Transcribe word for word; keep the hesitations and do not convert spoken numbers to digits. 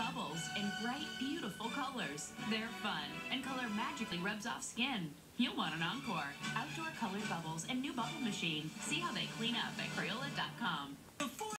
bubbles in bright, beautiful colors. They're fun, and color magically rubs off skin. You'll want an encore. Outdoor colored bubbles and new bubble machine. See how they clean up at Crayola dot com.